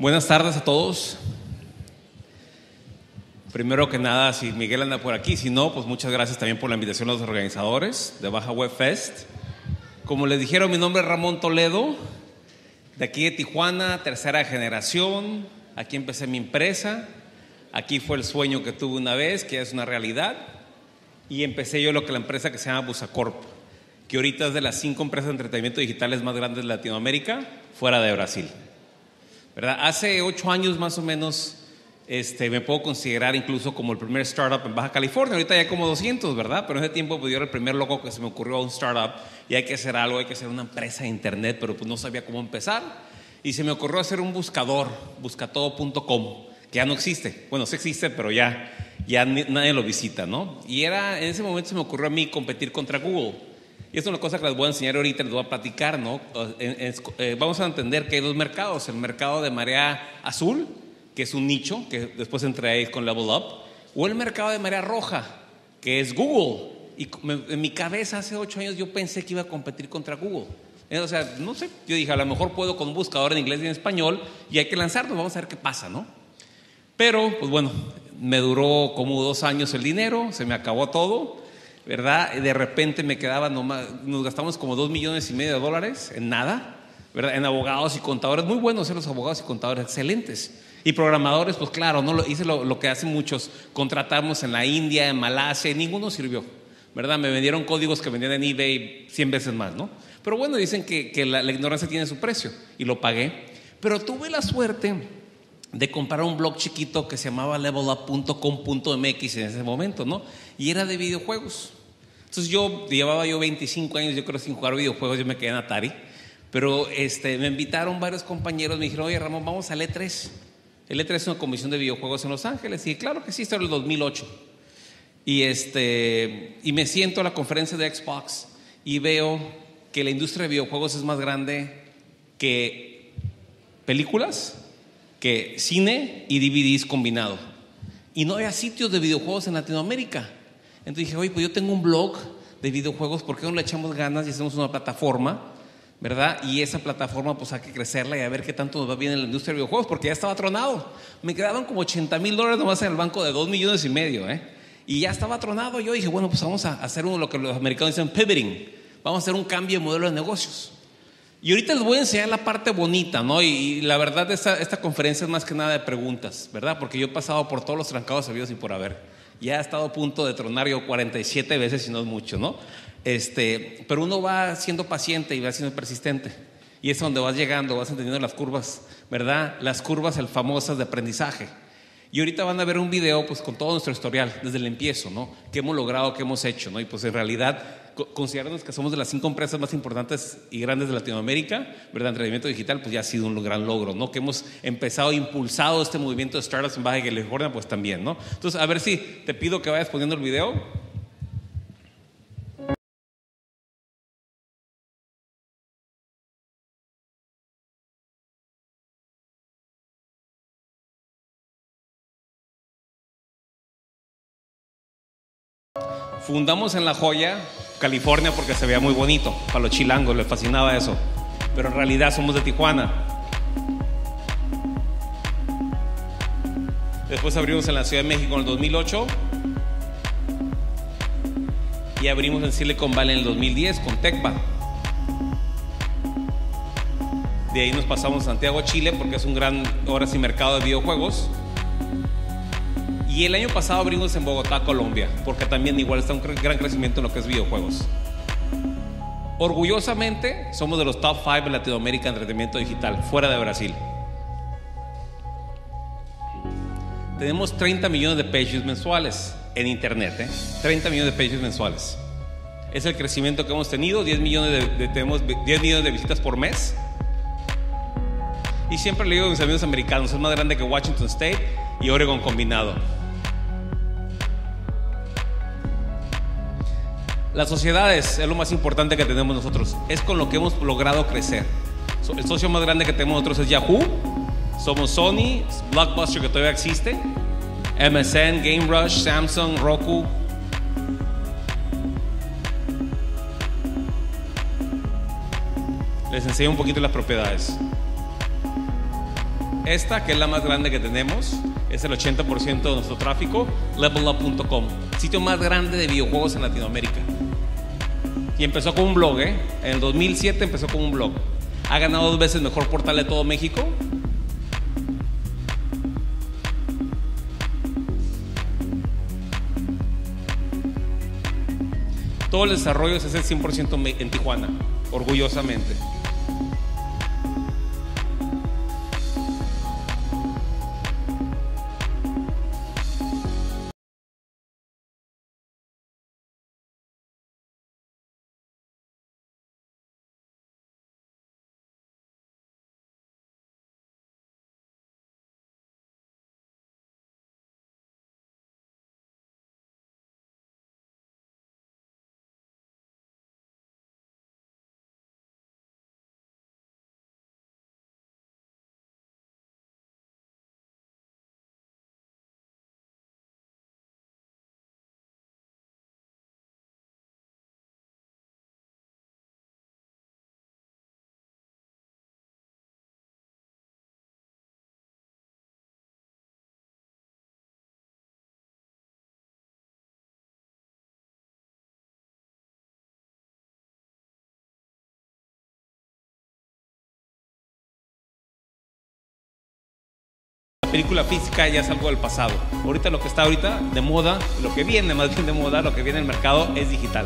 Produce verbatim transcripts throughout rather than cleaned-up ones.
Buenas tardes a todos. Primero que nada, si Miguel anda por aquí, si no, pues muchas gracias también por la invitación a los organizadores de Baja Web Fest. Como les dijeron, mi nombre es Ramón Toledo, de aquí de Tijuana, tercera generación. Aquí empecé mi empresa, aquí fue el sueño que tuve una vez, que ya es una realidad. Y empecé yo lo que la empresa que se llama Busacorp, que ahorita es de las cinco empresas de entretenimiento digitales más grandes de Latinoamérica, fuera de Brasil, ¿verdad? Hace ocho años más o menos este, me puedo considerar incluso como el primer startup en Baja California. Ahorita ya como doscientos, ¿verdad? Pero en ese tiempo pues, yo era el primer loco que se me ocurrió a un startup y hay que hacer algo, hay que hacer una empresa de internet, pero pues no sabía cómo empezar. Y se me ocurrió hacer un buscador, buscatodo punto com, que ya no existe. Bueno, sí existe, pero ya, ya nadie lo visita, ¿no? Y era, en ese momento se me ocurrió a mí competir contra Google. Y esto es una cosa que les voy a enseñar ahorita, les voy a platicar, ¿no? En, en, eh, vamos a entender que hay dos mercados. El mercado de marea azul, que es un nicho, que después entré ahí con Level Up, o el mercado de marea roja, que es Google. Y me, en mi cabeza hace ocho años yo pensé que iba a competir contra Google. Eh, o sea, no sé, yo dije, a lo mejor puedo con un buscador en inglés y en español, y hay que lanzarnos, vamos a ver qué pasa, ¿no? Pero, pues bueno, me duró como dos años el dinero, se me acabó todo, ¿verdad? De repente me quedaba nomás, nos gastamos como dos millones y medio de dólares en nada, ¿verdad? En abogados y contadores, muy buenos ¿eh? Los abogados y contadores, excelentes. Y programadores, pues claro, no lo, hice lo, lo que hacen muchos, contratamos en la India, en Malasia, y ninguno sirvió, ¿verdad? Me vendieron códigos que vendían en eBay cien veces más, ¿no? Pero bueno, dicen que, que la, la ignorancia tiene su precio, y lo pagué. Pero tuve la suerte de comprar un blog chiquito que se llamaba level up punto com punto m x en ese momento, ¿no? Y era de videojuegos. Entonces yo llevaba yo veinticinco años, yo creo, sin jugar videojuegos, yo me quedé en Atari. Pero este, me invitaron varios compañeros, me dijeron, oye Ramón, vamos al E tres. El E tres es una convención de videojuegos en Los Ángeles. Y claro que sí, esto era el dos mil ocho. Y, este, y me siento a la conferencia de Xbox y veo que la industria de videojuegos es más grande que películas, que cine y D V Ds combinado. Y no había sitios de videojuegos en Latinoamérica. Entonces dije, oye, pues yo tengo un blog de videojuegos, ¿por qué no le echamos ganas y hacemos una plataforma, ¿verdad? Y esa plataforma pues hay que crecerla y a ver qué tanto nos va bien en la industria de videojuegos, porque ya estaba tronado. Me quedaban como ochenta mil dólares nomás en el banco de dos millones y medio, ¿eh? Y ya estaba tronado. Yo dije, bueno, pues vamos a hacer uno, lo que los americanos dicen pivoting. Vamos a hacer un cambio de modelo de negocios. Y ahorita les voy a enseñar la parte bonita, ¿no? Y, y la verdad, esta, esta conferencia es más que nada de preguntas, ¿verdad? Porque yo he pasado por todos los trancados habidos y por haber. Ya he estado a punto de tronar yo cuarenta y siete veces, si no es mucho, ¿no? Este, pero uno va siendo paciente y va siendo persistente. Y es donde vas llegando, vas entendiendo las curvas, ¿verdad? Las curvas el famosas de aprendizaje. Y ahorita van a ver un video pues con todo nuestro historial, desde el empiezo, ¿no? ¿Qué hemos logrado, qué hemos hecho, ¿no? Y pues en realidad, considerarnos que somos de las cinco empresas más importantes y grandes de Latinoamérica, ¿verdad? Entretenimiento digital, pues ya ha sido un gran logro, ¿no? Que hemos empezado, impulsado este movimiento de startups en Baja California, pues también, ¿no? Entonces, a ver si te pido que vayas poniendo el video. Fundamos en La Joya, California, porque se veía muy bonito. Para los chilangos les fascinaba eso. Pero en realidad somos de Tijuana. Después abrimos en la Ciudad de México en el dos mil ocho. Y abrimos en Silicon Valley en el dos mil diez con Tecva. De ahí nos pasamos a Santiago, Chile, porque es un gran, ahora sí, mercado de videojuegos. Y el año pasado abrimos en Bogotá, Colombia, porque también igual está un gran crecimiento en lo que es videojuegos. Orgullosamente somos de los top cinco en Latinoamérica en entretenimiento digital, fuera de Brasil. Tenemos treinta millones de pages mensuales en internet, ¿eh? treinta millones de pages mensuales. Es el crecimiento que hemos tenido, diez millones de, de, tenemos diez millones de visitas por mes. Y siempre le digo a mis amigos americanos, es más grande que Washington State y Oregon combinado. Las sociedades es lo más importante que tenemos nosotros. Es con lo que hemos logrado crecer. El socio más grande que tenemos nosotros es Yahoo. Somos Sony, Blockbuster, que todavía existe, M S N, Game Rush, Samsung, Roku. Les enseño un poquito las propiedades. Esta, que es la más grande que tenemos, es el ochenta por ciento de nuestro tráfico, level up punto com, sitio más grande de videojuegos en Latinoamérica. Y empezó con un blog, ¿eh? En el dos mil siete empezó con un blog. Ha ganado dos veces mejor portal de todo México. Todo el desarrollo se hace cien por ciento en Tijuana, orgullosamente. La película física ya es algo del pasado. Ahorita lo que está ahorita de moda, lo que viene más bien de moda, lo que viene en el mercado es digital.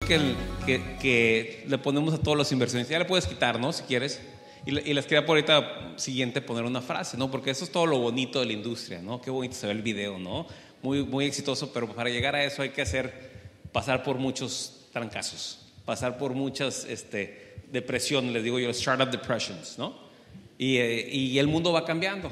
que, el, que, que le ponemos a todos los inversionistas. Ya le puedes quitar, ¿no? Si quieres. Y, y les quería por ahorita siguiente poner una frase, ¿no? Porque eso es todo lo bonito de la industria, ¿no? Qué bonito se ve el video, ¿no? Muy, muy exitoso, pero para llegar a eso hay que hacer, pasar por muchos trancazos, pasar por muchas este, depresiones, les digo yo, startup depressions, ¿no? Y, eh, y el mundo va cambiando.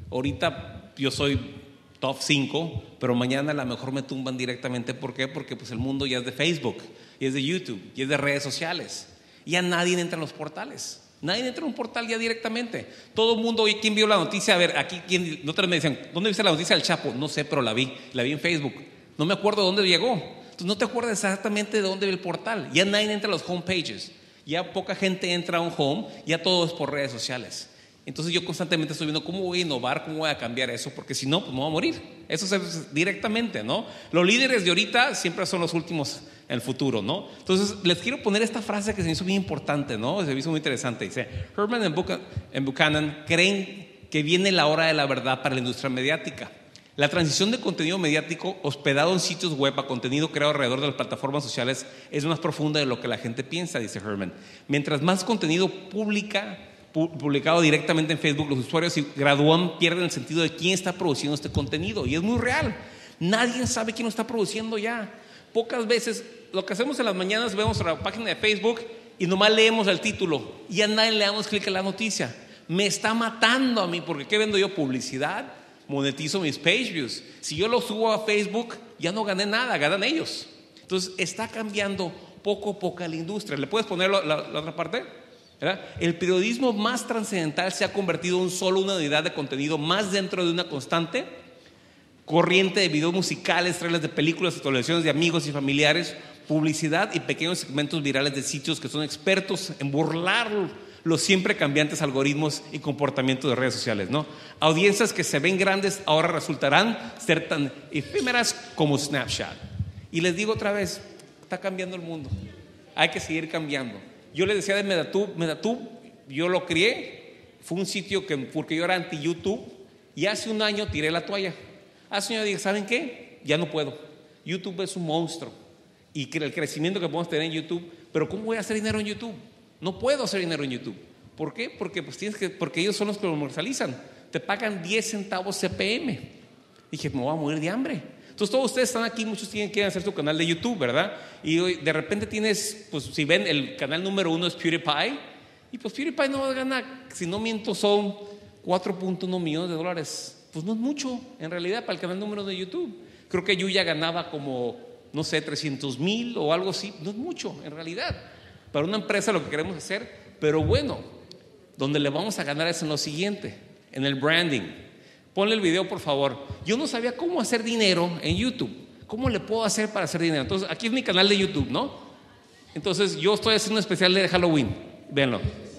Ahorita yo soy top cinco, pero mañana a lo mejor me tumban directamente. ¿Por qué? Porque pues el mundo ya es de Facebook, y es de YouTube, y es de redes sociales. Ya nadie entra en los portales. Nadie entra en un portal ya directamente. Todo el mundo, oye, ¿quién vio la noticia? A ver, aquí, ¿quién? Otros me dicen, ¿dónde viste la noticia del Chapo? No sé, pero la vi, la vi en Facebook. No me acuerdo de dónde llegó. Entonces no te acuerdas exactamente de dónde ve el portal. Ya nadie entra a los homepages. Ya poca gente entra a un home, ya todo es por redes sociales. Entonces yo constantemente estoy viendo cómo voy a innovar, cómo voy a cambiar eso, porque si no, pues me voy a morir. Eso es directamente, ¿no? Los líderes de ahorita siempre son los últimos en el futuro, ¿no? Entonces les quiero poner esta frase que se me hizo bien importante, ¿no? Se me hizo muy interesante. Dice, Herman y Buchanan creen que viene la hora de la verdad para la industria mediática. La transición de contenido mediático hospedado en sitios web a contenido creado alrededor de las plataformas sociales es más profunda de lo que la gente piensa, dice Herman. Mientras más contenido publica publicado directamente en Facebook, los usuarios se gradúan, pierden el sentido de quién está produciendo este contenido. Y es muy real. Nadie sabe quién lo está produciendo ya. Pocas veces, lo que hacemos en las mañanas, vemos la página de Facebook y nomás leemos el título y a nadie le damos clic a la noticia. Me está matando a mí, porque ¿qué vendo yo? Publicidad, monetizo mis page views. Si yo lo subo a Facebook, ya no gané nada, ganan ellos. Entonces está cambiando poco a poco la industria. ¿Le puedes poner la, la, la otra parte? ¿Verdad? El periodismo más trascendental se ha convertido en solo una unidad de contenido más dentro de una constante corriente de videos musicales, trailers de películas, actualizaciones de amigos y familiares, publicidad y pequeños segmentos virales de sitios que son expertos en burlar los siempre cambiantes algoritmos y comportamientos de redes sociales, ¿no? Audiencias que se ven grandes ahora resultarán ser tan efímeras como Snapchat. Y les digo otra vez, está cambiando el mundo. Hay que seguir cambiando. Yo les decía de Medatub, Medatub, yo lo crié, fue un sitio que, porque yo era anti-YouTube, y hace un año tiré la toalla. Hace un año dije, ¿saben qué? Ya no puedo. YouTube es un monstruo, y el crecimiento que podemos tener en YouTube, pero ¿cómo voy a hacer dinero en YouTube? No puedo hacer dinero en YouTube. ¿Por qué? Porque, pues tienes que, porque ellos son los que lo comercializan. Te pagan diez centavos C P M. Dije, me voy a morir de hambre. Entonces todos ustedes están aquí, muchos tienen que hacer su canal de YouTube, ¿verdad? Y hoy, de repente tienes, pues si ven, el canal número uno es PewDiePie, y pues PewDiePie no gana, si no miento, son cuatro punto uno millones de dólares. Pues no es mucho, en realidad, para el canal número uno de YouTube. Creo que Yuya ganaba como, no sé, trescientos mil o algo así. No es mucho, en realidad, para una empresa lo que queremos hacer. Pero bueno, donde le vamos a ganar es en lo siguiente, en el branding. Ponle el video, por favor. Yo no sabía cómo hacer dinero en YouTube. ¿Cómo le puedo hacer para hacer dinero? Entonces, aquí es mi canal de YouTube, ¿no? Entonces, yo estoy haciendo un especial de Halloween. Véanlo.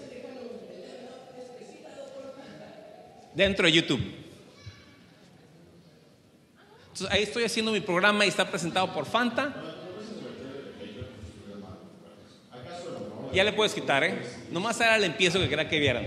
Dentro de YouTube. Entonces, ahí estoy haciendo mi programa y está presentado por Fanta. Ya le puedes quitar, ¿eh? Nomás era el empiezo que quería que vieran.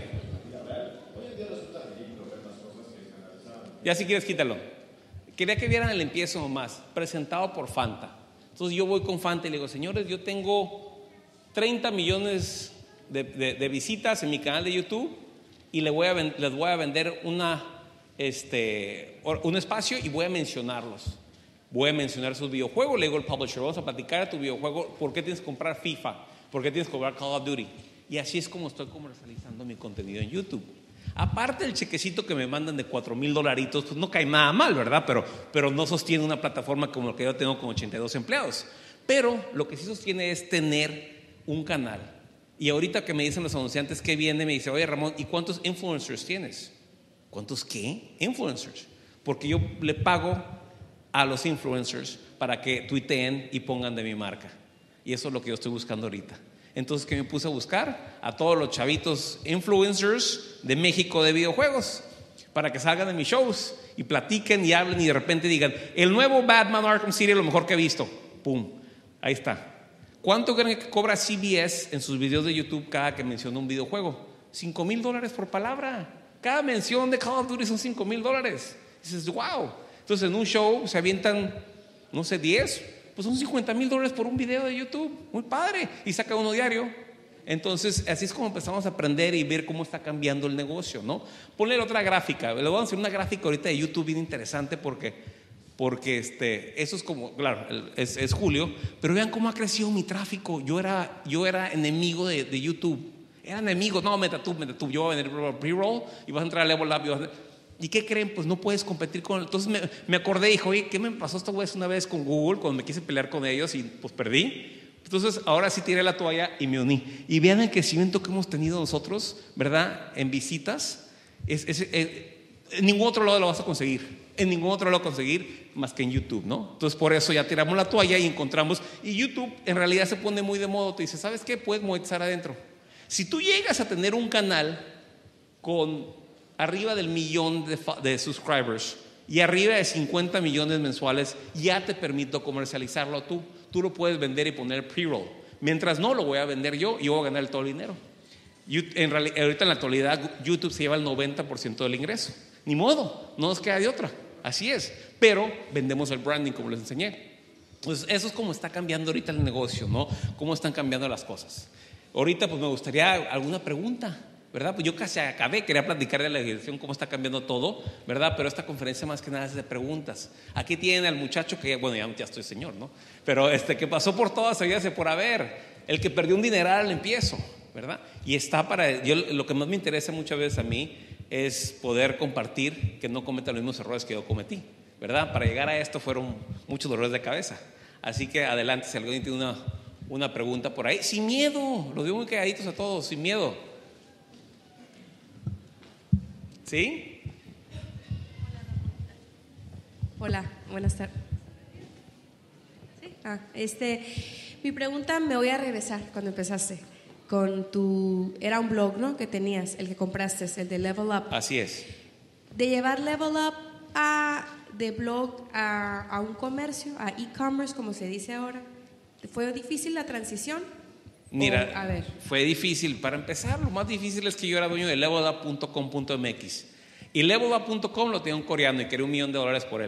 Ya si quieres quítalo. Quería que vieran el empiezo nomás, presentado por Fanta. Entonces yo voy con Fanta y le digo, señores, yo tengo treinta millones de, de, de visitas en mi canal de YouTube y le voy a, les voy a vender una, este, un espacio y voy a mencionarlos. Voy a mencionar sus videojuegos. Le digo al publisher, vamos a platicar de tu videojuego, ¿por qué tienes que comprar FIFA? ¿Por qué tienes que comprar Call of Duty? Y así es como estoy comercializando mi contenido en YouTube. Aparte del chequecito que me mandan de cuatro mil dolaritos, pues no cae nada mal, ¿verdad? Pero, pero no sostiene una plataforma como lo que yo tengo con ochenta y dos empleados. Pero lo que sí sostiene es tener un canal. Y ahorita que me dicen los anunciantes que viene, me dice, oye Ramón, ¿y cuántos influencers tienes? ¿Cuántos qué? Influencers. Porque yo le pago a los influencers para que tuiteen y pongan de mi marca. Y eso es lo que yo estoy buscando ahorita. Entonces, ¿qué me puse a buscar? A todos los chavitos influencers de México de videojuegos para que salgan de mis shows y platiquen y hablen y de repente digan, el nuevo Batman Arkham City es lo mejor que he visto. Pum, ahí está. ¿Cuánto creen que cobra C B S en sus videos de YouTube cada que menciona un videojuego? Cinco mil dólares por palabra. Cada mención de Call of Duty son cinco mil dólares. Dices, wow. Entonces en un show se avientan, no sé, diez, pues son cincuenta mil dólares por un video de YouTube, muy padre, y saca uno diario. Entonces así es como empezamos a aprender y ver cómo está cambiando el negocio, ¿no? Ponle otra gráfica, le voy a hacer una gráfica ahorita de YouTube bien interesante porque... Porque este, eso es como, claro, es, es Julio, pero vean cómo ha crecido mi tráfico. Yo era, yo era enemigo de, de YouTube. Era enemigo, no, MetaTube, MetaTube. Yo voy a vender pre-roll y vas a entrar a Level Up. Y, vas a... ¿Y qué creen? Pues no puedes competir con. Entonces me, me acordé y dije, oye, ¿qué me pasó esta vez una vez con Google cuando me quise pelear con ellos y pues perdí? Entonces ahora sí tiré la toalla y me uní. Y vean el crecimiento que hemos tenido nosotros, ¿verdad? En visitas. Es, es, es, en ningún otro lado lo vas a conseguir. En ningún otro lado conseguir más que en YouTube, ¿no? Entonces por eso ya tiramos la toalla y encontramos. Y YouTube en realidad se pone muy de moda. Te dice, ¿sabes qué? Puedes monetizar adentro. Si tú llegas a tener un canal con arriba del millón de, de subscribers y arriba de cincuenta millones mensuales, ya te permito comercializarlo tú. Tú lo puedes vender y poner pre-roll. Mientras no, lo voy a vender yo y voy a ganar todo el dinero. En realidad, ahorita en la actualidad YouTube se lleva el noventa por ciento del ingreso. Ni modo, no nos queda de otra. Así es, pero vendemos el branding como les enseñé. Entonces eso es como está cambiando ahorita el negocio, ¿no? Cómo están cambiando las cosas. Ahorita pues me gustaría alguna pregunta, ¿verdad? Pues yo casi acabé, quería platicar de la dirección, cómo está cambiando todo, ¿verdad? Pero esta conferencia más que nada es de preguntas. Aquí tienen al muchacho que, bueno, ya, ya estoy señor, ¿no? Pero este que pasó por todas, se por haber, el que perdió un dineral al empiezo, ¿verdad? Y está para, yo lo que más me interesa muchas veces a mí es poder compartir que no cometa los mismos errores que yo cometí, ¿verdad? Para llegar a esto fueron muchos dolores de cabeza. Así que adelante, si alguien tiene una, una pregunta por ahí, sin miedo, los digo muy quedaditos a todos, sin miedo. ¿Sí? Hola, buenas tardes. ¿Sí? Ah, este, mi pregunta, me voy a regresar cuando empezaste. Con tu, era un blog, ¿no? Que tenías, el que compraste, el de Level Up. Así es. De llevar Level Up a, de blog a, a un comercio, a e-commerce, como se dice ahora. ¿Fue difícil la transición? Mira, o, a ver. Fue difícil. Para empezar, lo más difícil es que yo era dueño de level up punto com punto m x. Y level up punto com lo tenía un coreano y quería un millón de dólares por él.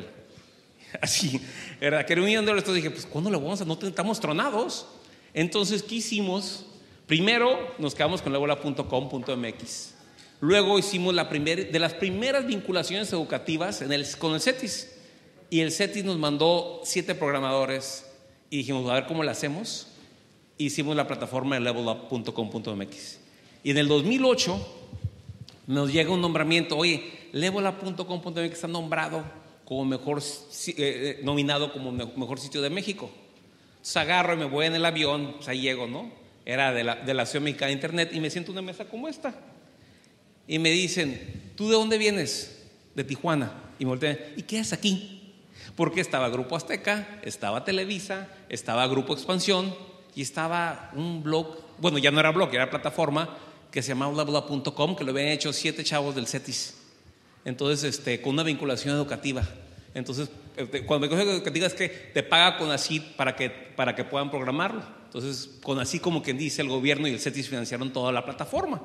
Así, ¿verdad? Quería un millón de dólares. Entonces dije, pues, ¿cuándo lo vamos a? No estamos tronados. Entonces, ¿qué hicimos? Primero nos quedamos con level up punto com punto m x. Luego hicimos la primer, de las primeras vinculaciones educativas en el, con el CETIS. Y el CETIS nos mandó siete programadores y dijimos, a ver cómo lo hacemos. Hicimos la plataforma de level up punto com punto m x. Y en el dos mil ocho nos llega un nombramiento. Oye, level up punto com punto m x está nombrado como mejor, eh, nominado como mejor sitio de México. Entonces agarro y me voy en el avión, pues ahí llego, ¿no? Era de la, de la Asociación Mexicana de Internet y me siento en una mesa como esta. Y me dicen, ¿tú de dónde vienes? De Tijuana. Y me voltean, ¿y qué haces aquí? Porque estaba Grupo Azteca, estaba Televisa, estaba Grupo Expansión y estaba un blog, bueno, ya no era blog, era plataforma que se llamaba level up punto com, que lo habían hecho siete chavos del CETIS. Entonces, este, con una vinculación educativa. Entonces, cuando me coge educativa es que te paga CONACYT para que, para que puedan programarlo. Entonces, CONACYT, como quien dice, el gobierno y el CETIS financiaron toda la plataforma.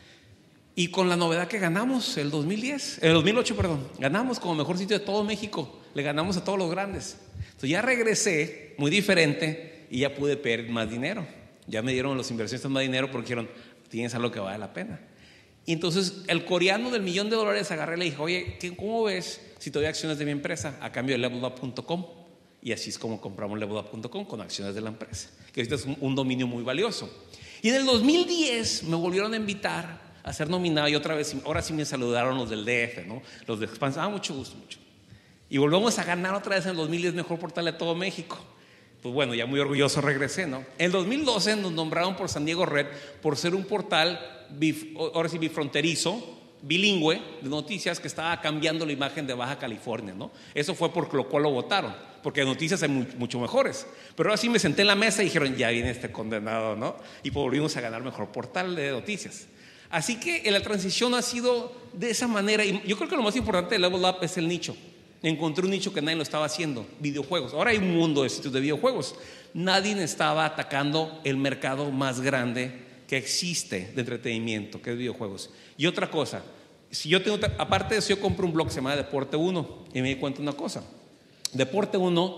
Y con la novedad que ganamos el dos mil diez, el dos mil ocho, perdón, ganamos como mejor sitio de todo México. Le ganamos a todos los grandes. Entonces ya regresé muy diferente y ya pude pedir más dinero. Ya me dieron los inversionistas más dinero porque dijeron, tienes algo que vale la pena. Y entonces el coreano del millón de dólares agarré y le dije, oye, ¿cómo ves si te doy acciones de mi empresa a cambio de level up punto com? Y así es como compramos level up punto com con acciones de la empresa, que ahorita es un, un dominio muy valioso. Y en el dos mil diez me volvieron a invitar a ser nominado y otra vez, ahora sí me saludaron los del D F, ¿no? Los de Expansión, ah, mucho gusto, mucho. Y volvemos a ganar otra vez en el dos mil diez mejor portal de todo México. Pues bueno, ya muy orgulloso regresé, ¿no? En el dos mil doce nos nombraron por San Diego Red por ser un portal, bif, ahora sí bifronterizo, bilingüe de noticias que estaba cambiando la imagen de Baja California, ¿no? Eso fue por lo cual lo votaron, porque de noticias hay muy, mucho mejores. Pero ahora sí me senté en la mesa y dijeron, ya viene este condenado, ¿no? Y volvimos a ganar mejor portal de noticias. Así que la transición ha sido de esa manera. Y yo creo que lo más importante de Level Up es el nicho. Encontré un nicho que nadie lo estaba haciendo, videojuegos. Ahora hay un mundo de sitios de videojuegos. Nadie estaba atacando el mercado más grande que existe de entretenimiento, que es videojuegos. Y otra cosa, si yo tengo, aparte de eso, yo compré un blog que se llama Deporte uno y me di cuenta de una cosa. Deporte uno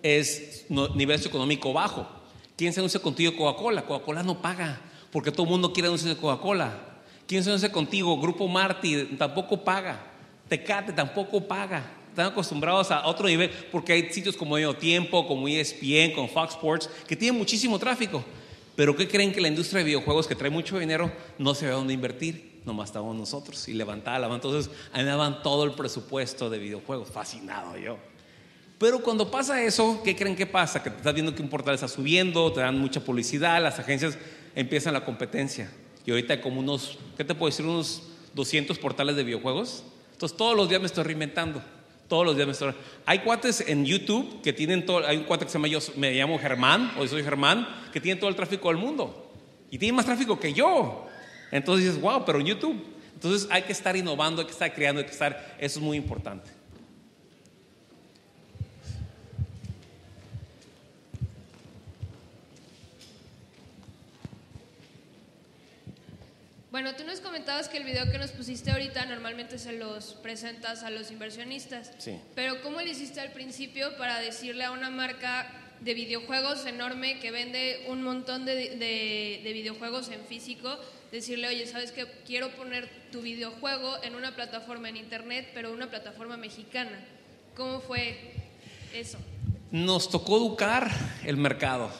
es no, nivel socioeconómico bajo. ¿Quién se anuncia contigo? Coca-Cola. Coca-Cola no paga, porque todo el mundo quiere anuncios de Coca-Cola. ¿Quién se anuncia contigo? Grupo Marti tampoco paga. Tecate tampoco paga. Están acostumbrados a otro nivel, porque hay sitios como Medio Tiempo, como E S P N, como Fox Sports, que tienen muchísimo tráfico. Pero ¿qué creen? Que la industria de videojuegos, que trae mucho dinero, no se ve a dónde invertir. Nomás estamos nosotros y levantaba la mano. Entonces a mí me daban todo el presupuesto de videojuegos. Fascinado yo. Pero cuando pasa eso, ¿qué creen que pasa? Que te estás viendo que un portal está subiendo, te dan mucha publicidad, las agencias empiezan la competencia. Y ahorita hay como unos, ¿qué te puedo decir? Unos doscientos portales de videojuegos. Entonces todos los días me estoy reinventando. Todos los días me estoy... Hay cuates en YouTube que tienen todo... Hay un cuate que se llama, yo me llamo Germán, o soy Germán, que tiene todo el tráfico del mundo. Y tiene más tráfico que yo. Entonces dices, wow, pero en YouTube. Entonces hay que estar innovando, hay que estar creando, hay que estar... Eso es muy importante. Bueno, tú nos comentabas que el video que nos pusiste ahorita normalmente se los presentas a los inversionistas. Sí. Pero ¿cómo le hiciste al principio para decirle a una marca de videojuegos enorme que vende un montón de, de, de videojuegos en físico, decirle, oye, ¿sabes qué? Quiero poner tu videojuego en una plataforma en internet, pero una plataforma mexicana? ¿Cómo fue eso? Nos tocó educar el mercado.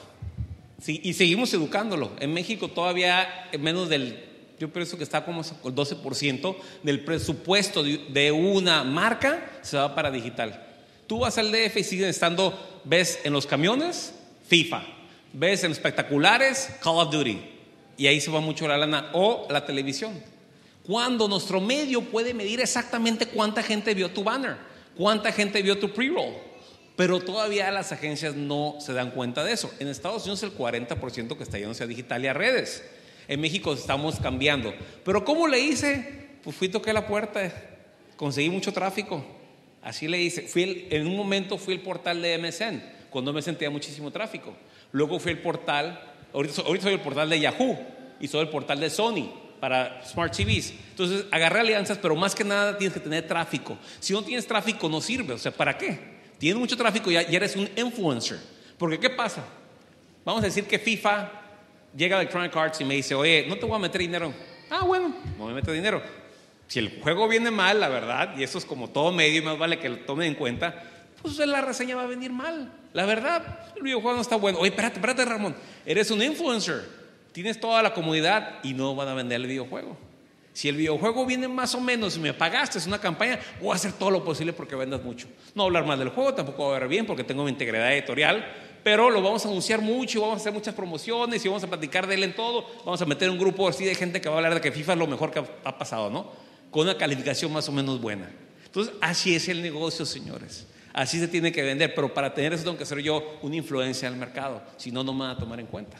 Sí, y seguimos educándolo. En México todavía menos del... Yo pienso que está como el doce por ciento del presupuesto de una marca se va para digital. Tú vas al D F y siguen estando, ves en los camiones, FIFA, ves en espectaculares, Call of Duty, y ahí se va mucho la lana, o la televisión. Cuando nuestro medio puede medir exactamente cuánta gente vio tu banner, cuánta gente vio tu pre-roll, pero todavía las agencias no se dan cuenta de eso. En Estados Unidos el cuarenta por ciento que está yéndose a digital y a redes. En México estamos cambiando. ¿Pero cómo le hice? Pues fui, toqué la puerta, conseguí mucho tráfico. Así le hice. Fui el, en un momento fui el portal de M S N, cuando M S N tenía muchísimo tráfico. Luego fui el portal, ahorita, ahorita soy el portal de Yahoo y soy el portal de Sony para Smart T Vs. Entonces agarré alianzas, pero más que nada tienes que tener tráfico. Si no tienes tráfico no sirve, o sea, ¿para qué? Tienes mucho tráfico y ya, ya eres un influencer. Porque ¿qué pasa? Vamos a decir que FIFA llega a Electronic Arts y me dice, oye, no te voy a meter dinero. Ah, bueno, no me meto dinero. Si el juego viene mal, la verdad, y eso es como todo medio y más vale que lo tomen en cuenta, pues la reseña va a venir mal. La verdad, el videojuego no está bueno. Oye, espérate, espérate, Ramón, eres un influencer, tienes toda la comunidad y no van a vender el videojuego. Si el videojuego viene más o menos y me pagaste, es una campaña, voy a hacer todo lo posible porque vendas mucho. No hablar mal del juego, tampoco va a ver bien porque tengo mi integridad editorial, pero lo vamos a anunciar mucho y vamos a hacer muchas promociones y vamos a platicar de él en todo. Vamos a meter un grupo así de gente que va a hablar de que FIFA es lo mejor que ha pasado, ¿no? Con una calificación más o menos buena. Entonces, así es el negocio, señores. Así se tiene que vender, pero para tener eso tengo que ser yo una influencia en el mercado, si no, no me van a tomar en cuenta.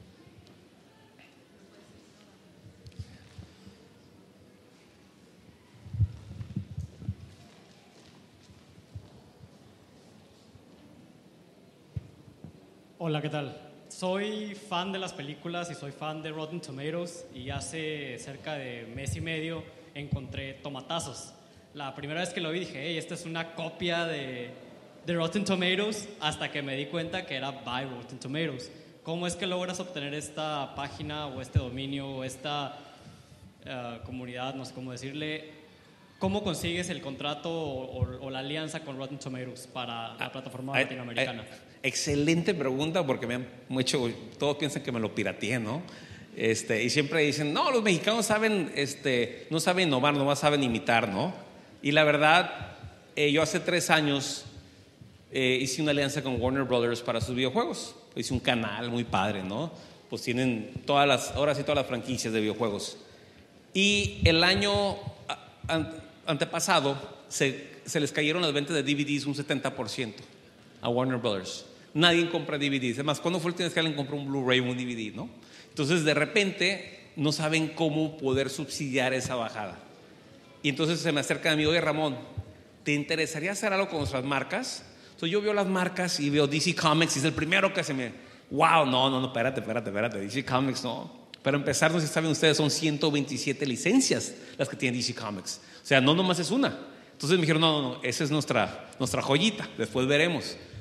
Hola, ¿qué tal? Soy fan de las películas y soy fan de Rotten Tomatoes y hace cerca de mes y medio encontré Tomatazos. La primera vez que lo vi dije, hey, esta es una copia de, de Rotten Tomatoes, hasta que me di cuenta que era by Rotten Tomatoes. ¿Cómo es que logras obtener esta página o este dominio o esta uh, comunidad, no sé cómo decirle? ¿Cómo consigues el contrato o, o, o la alianza con Rotten Tomatoes para la plataforma ah, latinoamericana? Ah, excelente pregunta, porque me han hecho, todos piensan que me lo pirateé, ¿no? Este, y siempre dicen, no, los mexicanos saben, este, no saben innovar, nomás saben imitar, ¿no? Y la verdad, eh, yo hace tres años eh, hice una alianza con Warner Brothers para sus videojuegos. Hice un canal muy padre, ¿no? Pues tienen todas las, ahora sí todas las franquicias de videojuegos. Y el año antepasado se, se les cayeron las ventas de D V Ds un setenta por ciento a Warner Brothers. Nadie compra D V Ds. Además, ¿cuándo fue el última vez que alguien compró un Blu-ray o un D V D, no? Entonces, de repente, no saben cómo poder subsidiar esa bajada. Y entonces se me acerca a mí, oye, Ramón, ¿te interesaría hacer algo con nuestras marcas? Entonces yo veo las marcas y veo D C Comics y es el primero que se me... ¡Wow! No, no, no, espérate, espérate, espérate. D C Comics, no. Para empezar, no sé si saben ustedes, son ciento veintisiete licencias las que tiene D C Comics. O sea, no nomás es una. Entonces me dijeron, no, no, no, esa es nuestra, nuestra joyita, después veremos.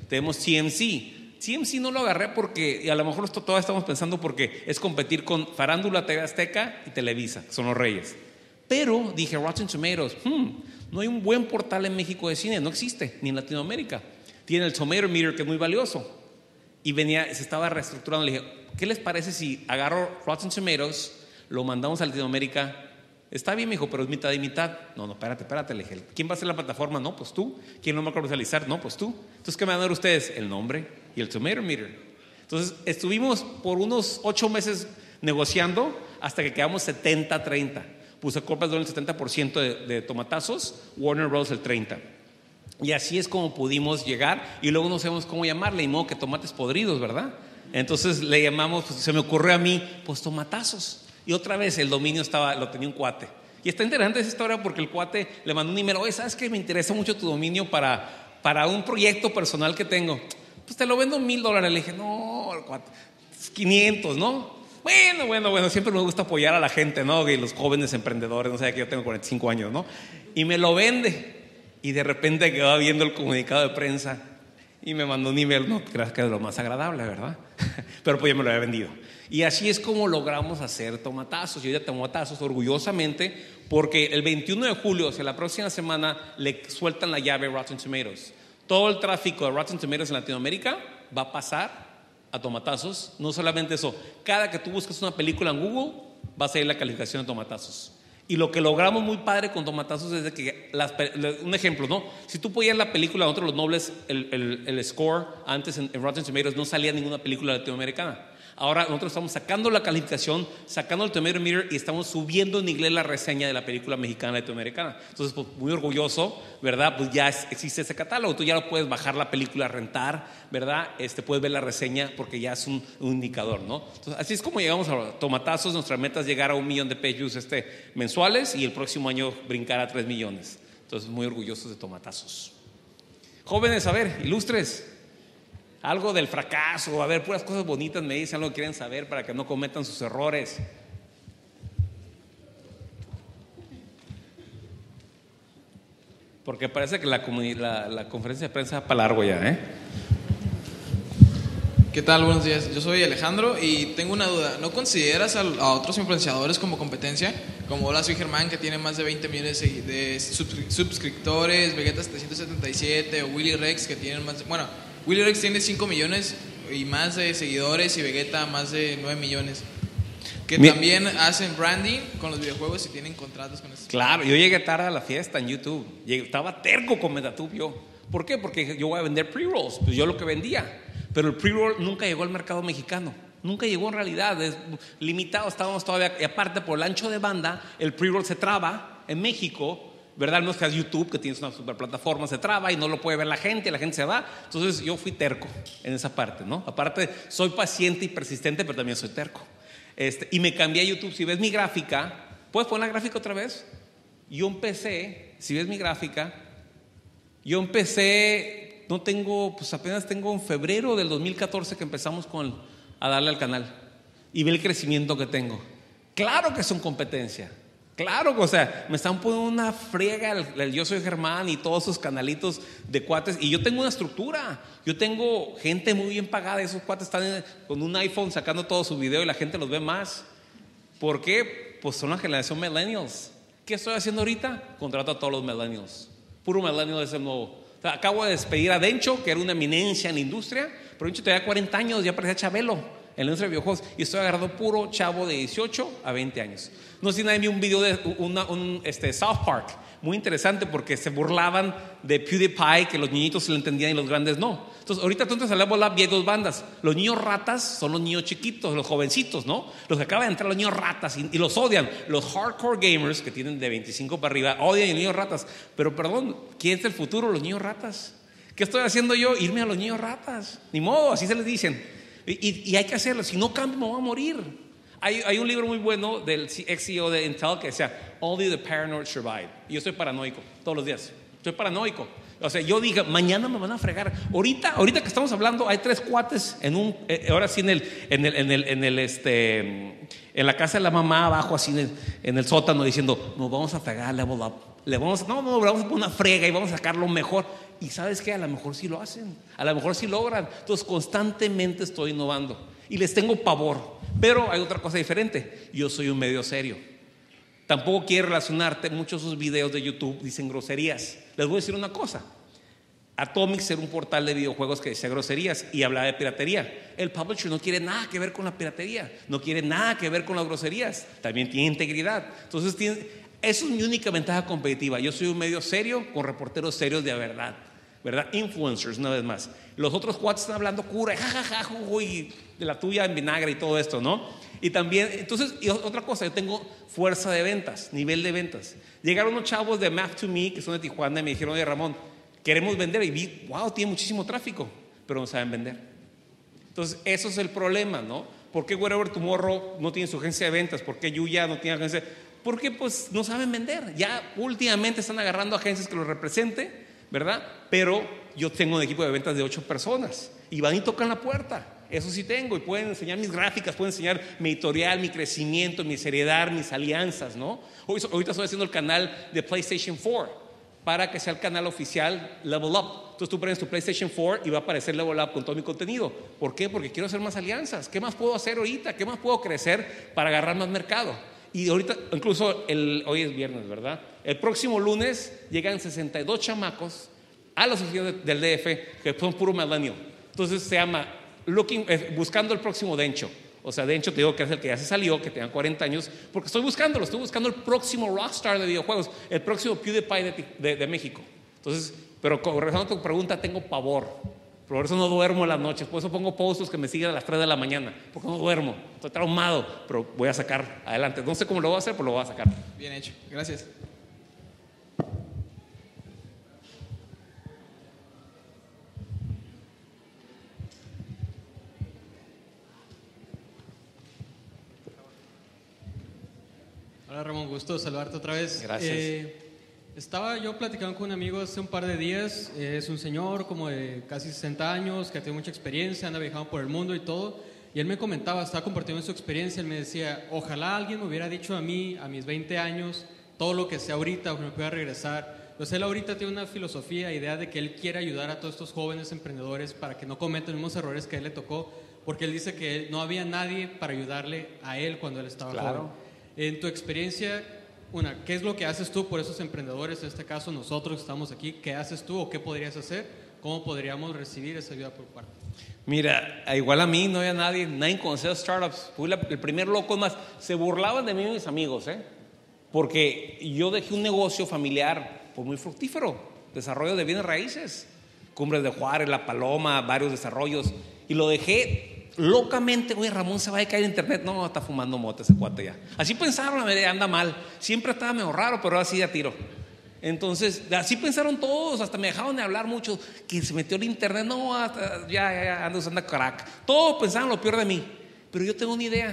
Tenemos T M C. T M C no lo agarré porque, y a lo mejor esto todavía estamos pensando porque es competir con Farándula, T V Azteca y Televisa, que son los reyes. Pero dije, Rotten Tomatoes, hmm, no hay un buen portal en México de cine, no existe, ni en Latinoamérica. Tiene el Tomato Meter, que es muy valioso. Y venía, se estaba reestructurando. Le dije, ¿qué les parece si agarro Rotten Tomatoes, lo mandamos a Latinoamérica? Está bien, mijo, pero es mitad y mitad. No, no, espérate, espérate. Le dije, ¿quién va a hacer la plataforma? No, pues tú. ¿Quién lo va a comercializar? No, pues tú. Entonces, ¿qué me van a dar ustedes? El nombre y el Tomato Meter. Entonces, estuvimos por unos ocho meses negociando hasta que quedamos setenta treinta. Puse Corpus el setenta por ciento de, de tomatazos, Warner Bros. El treinta por ciento. Y así es como pudimos llegar. Y luego no sabemos cómo llamarle, y modo que tomates podridos, ¿verdad? Entonces le llamamos, pues, se me ocurrió a mí, pues tomatazos. Y otra vez el dominio estaba, lo tenía un cuate. Y está interesante esa historia porque el cuate le mandó un email, oye, ¿sabes qué? Me interesa mucho tu dominio para, para un proyecto personal que tengo. Pues te lo vendo mil dólares. Le dije, no, el cuate, quinientos, ¿no? Bueno, bueno, bueno, siempre me gusta apoyar a la gente, ¿no? Y los jóvenes emprendedores, no sé, que yo tengo cuarenta y cinco años, ¿no? Y me lo vende. Y de repente quedaba viendo el comunicado de prensa y me mandó un email, no, creo que es lo más agradable, ¿verdad? Pero pues ya me lo había vendido. Y así es como logramos hacer tomatazos. Yo ya tomatazos orgullosamente porque el veintiuno de julio, o sea, la próxima semana, le sueltan la llave Rotten Tomatoes. Todo el tráfico de Rotten Tomatoes en Latinoamérica va a pasar a tomatazos. No solamente eso, cada que tú busques una película en Google va a salir la calificación de tomatazos. Y lo que logramos muy padre con tomatazos es de que las, un ejemplo, ¿no? Si tú ponías la película de Nosotros los Nobles, el, el, el score antes en, en Rotten Tomatoes no salía ninguna película latinoamericana. Ahora nosotros estamos sacando la calificación, sacando el Tomato Meter y estamos subiendo en inglés la reseña de la película mexicana latinoamericana. Entonces, pues, muy orgulloso, ¿verdad? Pues ya es, existe ese catálogo. Tú ya lo puedes bajar la película, rentar, ¿verdad? Este, puedes ver la reseña porque ya es un, un indicador, ¿no? Entonces, así es como llegamos a tomatazos. Nuestra meta es llegar a un millón de page views este, mensuales y el próximo año brincar a tres millones. Entonces, muy orgullosos de tomatazos. Jóvenes, a ver, ilustres. Algo del fracaso, a ver, puras cosas bonitas me dicen, algo que quieren saber para que no cometan sus errores. Porque parece que la, la, la conferencia de prensa va para largo ya, ¿eh? ¿Qué tal? Buenos días. Yo soy Alejandro y tengo una duda. ¿No consideras a, a otros influenciadores como competencia? Como Hola, soy Germán, que tiene más de veinte millones de suscriptores, Vegeta setecientos setenta y siete o Willy Rex, que tienen más de, bueno, Willy Rex tiene cinco millones y más de seguidores y Vegeta más de nueve millones. Que Mi... también hacen branding con los videojuegos y tienen contratos con estos. Claro, yo llegué tarde a la fiesta en YouTube. Llegué, estaba terco con Metatube yo. ¿Por qué? Porque yo voy a vender pre-rolls. Pues yo lo que vendía. Pero el pre-roll nunca llegó al mercado mexicano. Nunca llegó en realidad. Es limitado, estábamos todavía. Y aparte, por el ancho de banda, el pre-roll se traba en México. ¿Verdad? No es que es YouTube, que tienes una super plataforma, se traba y no lo puede ver la gente, la gente se va. Entonces yo fui terco en esa parte, ¿no? Aparte, soy paciente y persistente, pero también soy terco. Este, y me cambié a YouTube. Si ves mi gráfica, ¿puedes poner la gráfica otra vez? Yo empecé, si ves mi gráfica, yo empecé, no tengo, pues apenas tengo en febrero del dos mil catorce que empezamos con, a darle al canal. Y ve el crecimiento que tengo. Claro que son competencia. Claro, o sea, me están poniendo una friega el, el Yo Soy Germán y todos esos canalitos de cuates. Y yo tengo una estructura. Yo tengo gente muy bien pagada. Esos cuates están en, con un iPhone sacando todo su video y la gente los ve más. ¿Por qué? Pues son la generación millennials. ¿Qué estoy haciendo ahorita? Contrato a todos los millennials. Puro millennial es el nuevo. O sea, acabo de despedir a Dencho, que era una eminencia en la industria. Pero Dencho tenía cuarenta años, ya parecía Chabelo en la industria de videojuegos. Y estoy agarrando puro chavo de dieciocho a veinte años. No sé si nadie vio un video de una, un este, South Park, muy interesante porque se burlaban de PewDiePie, que los niñitos se lo entendían y los grandes no. Entonces, ahorita tú entras a Level Up y hay dos bandas. Los niños ratas son los niños chiquitos, los jovencitos, ¿no? Los que acaban de entrar, los niños ratas, y, y los odian. Los hardcore gamers, que tienen de veinticinco para arriba, odian a los niños ratas. Pero perdón, ¿quién es el futuro? Los niños ratas. ¿Qué estoy haciendo yo? Irme a los niños ratas. Ni modo, así se les dicen. Y, y, y hay que hacerlo. Si no cambio, me voy a morir. Hay, hay un libro muy bueno del ex C E O de Intel que decía Only the Paranoid Survive. Y yo soy paranoico todos los días. Soy paranoico. O sea, yo dije, mañana me van a fregar. Ahorita, ahorita que estamos hablando, hay tres cuates en un, eh, ahora sí en el, en el, en el, en el, este, en la casa de la mamá abajo, así en el, en el sótano, diciendo, nos vamos a fregar, level up. Le vamos, no, no, le vamos a poner una frega y vamos a sacar lo mejor. Y ¿sabes qué? A lo mejor sí lo hacen, a lo mejor sí logran. Entonces constantemente estoy innovando y les tengo pavor. Pero hay otra cosa diferente, yo soy un medio serio. Tampoco quiero relacionarte, muchos de sus videos de YouTube dicen groserías. Les voy a decir una cosa, Atomics era un portal de videojuegos que decía groserías y hablaba de piratería. El publisher no quiere nada que ver con la piratería, no quiere nada que ver con las groserías, también tiene integridad. Entonces tiene, eso es mi única ventaja competitiva. Yo soy un medio serio con reporteros serios de verdad, ¿verdad? Influencers, una vez más. Los otros cuates están hablando cura, jajaja, jujuy, de la tuya en vinagre y todo esto, ¿no? Y también, entonces, y otra cosa, yo tengo fuerza de ventas, nivel de ventas. Llegaron unos chavos de Math to Me, que son de Tijuana, y me dijeron, oye Ramón, queremos vender. Y vi, wow, tiene muchísimo tráfico, pero no saben vender. Entonces, eso es el problema, ¿no? ¿Por qué Wherever Tomorrow no tiene su agencia de ventas? ¿Por qué Yuya no tiene agencia? Porque pues no saben vender. Ya últimamente están agarrando agencias que los representen, ¿verdad? Pero yo tengo un equipo de ventas de ocho personas y van y tocan la puerta. Eso sí tengo, y pueden enseñar mis gráficas, pueden enseñar mi editorial, mi crecimiento, mi seriedad, mis alianzas, ¿no? Hoy, ahorita estoy haciendo el canal de PlayStation cuatro para que sea el canal oficial Level Up. Entonces tú prendes tu PlayStation cuatro y va a aparecer Level Up con todo mi contenido. ¿Por qué? Porque quiero hacer más alianzas. ¿Qué más puedo hacer ahorita? ¿Qué más puedo crecer para agarrar más mercado? Y ahorita, incluso el, hoy es viernes, ¿verdad? El próximo lunes llegan sesenta y dos chamacos a las oficinas del D F que son puro millennial. Entonces se llama Looking, eh, buscando el próximo Dencho. O sea, Dencho te digo que es el que ya se salió, que tenga cuarenta años, porque estoy buscándolo, estoy buscando el próximo rockstar de videojuegos, el próximo PewDiePie de, de, de México. Entonces, pero regresando a tu pregunta, tengo pavor. Por eso no duermo en las noches, por eso pongo posts que me siguen a las tres de la mañana, porque no duermo, estoy traumado, pero voy a sacar adelante. No sé cómo lo voy a hacer, pero lo voy a sacar. Bien hecho, gracias. Hola Ramón, gusto saludarte otra vez. Gracias. Eh, estaba yo platicando con un amigo hace un par de días, eh, es un señor como de casi sesenta años, que tiene mucha experiencia, anda viajando por el mundo y todo, y él me comentaba, estaba compartiendo su experiencia, él me decía, ojalá alguien me hubiera dicho a mí, a mis veinte años, todo lo que sé ahorita, o que me pueda regresar. Pues él ahorita tiene una filosofía, idea de que él quiere ayudar a todos estos jóvenes emprendedores para que no cometan los mismos errores que a él le tocó, porque él dice que no había nadie para ayudarle a él cuando él estaba Claro. joven. En tu experiencia, una, ¿qué es lo que haces tú por esos emprendedores? En este caso, nosotros que estamos aquí, ¿qué haces tú o qué podrías hacer? ¿Cómo podríamos recibir esa ayuda por parte? Mira, igual a mí no había nadie, nadie conocía startups. Fui la, el primer loco, más se burlaban de mí mis amigos, ¿eh? Porque yo dejé un negocio familiar pues muy fructífero, desarrollo de bienes raíces, Cumbres de Juárez, La Paloma, varios desarrollos, y lo dejé locamente. Oye, Ramón se va a caer en internet. No, está fumando mota ese cuate ya. Así pensaron, a ver, anda mal. Siempre estaba medio raro, pero ahora sí ya tiro. Entonces, así pensaron todos, hasta me dejaron de hablar mucho, que se metió el internet, no, hasta, ya, ya, ya, anda usando crack. Todos pensaban lo peor de mí, pero yo tengo una idea,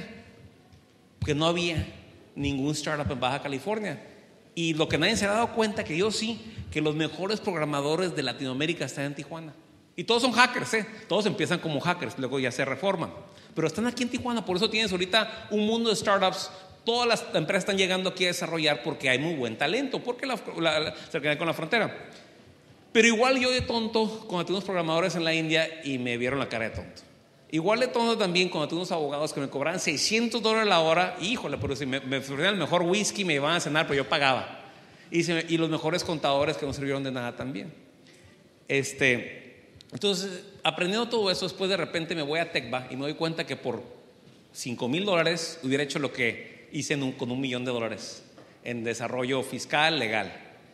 que no había ningún startup en Baja California. Y lo que nadie se ha dado cuenta, que yo sí, que los mejores programadores de Latinoamérica están en Tijuana. Y todos son hackers, ¿eh? Todos empiezan como hackers, luego ya se reforman. Pero están aquí en Tijuana, por eso tienes ahorita un mundo de startups. Todas las empresas están llegando aquí a desarrollar porque hay muy buen talento, porque la, la, la cercanía con la frontera. Pero igual yo de tonto, cuando tuve unos programadores en la India y me vieron la cara de tonto. Igual de tonto también cuando tuve unos abogados que me cobraban seiscientos dólares la hora. Híjole, pero si me, me ofrecían el mejor whisky, me iban a cenar, pero yo pagaba. Y, se me, y los mejores contadores que no sirvieron de nada también. Este... Entonces, aprendiendo todo eso, después de repente me voy a Tecva y me doy cuenta que por cinco mil dólares hubiera hecho lo que hice en un, con un millón de dólares en desarrollo fiscal, legal.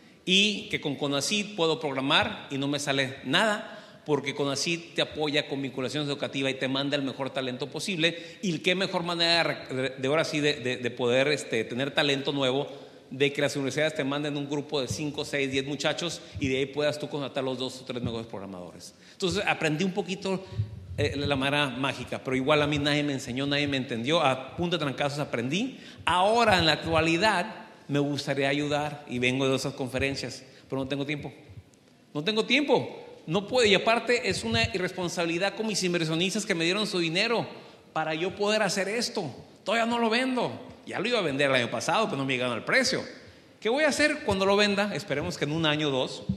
Y que con Conacyt puedo programar y no me sale nada, porque Conacyt te apoya con vinculación educativa y te manda el mejor talento posible. Y qué mejor manera de, de ahora sí de, de, de poder este, tener talento nuevo, de que las universidades te manden un grupo de cinco, seis, diez muchachos y de ahí puedas tú contratar los dos o tres mejores programadores. Entonces aprendí un poquito eh, la manera mágica, pero igual a mí nadie me enseñó, nadie me entendió. A punto de trancazos aprendí. Ahora en la actualidad me gustaría ayudar y vengo de esas conferencias, pero no tengo tiempo. No tengo tiempo, no puedo. Y aparte es una irresponsabilidad con mis inversionistas que me dieron su dinero para yo poder hacer esto. Todavía no lo vendo. Ya lo iba a vender el año pasado, pero no me llegaron al precio. ¿Qué voy a hacer cuando lo venda? Esperemos que en un año o dos.